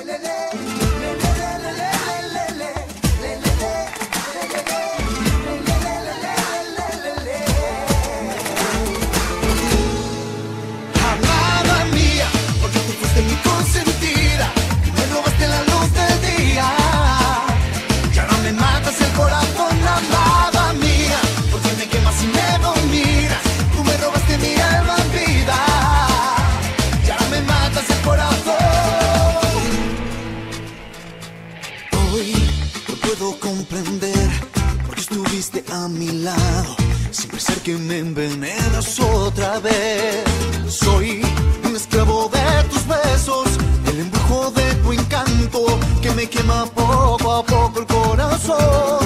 A mi lado, siempre ser que me envenenas otra vez. Soy un esclavo de tus besos, el embrujo de tu encanto que me quema poco a poco el corazón.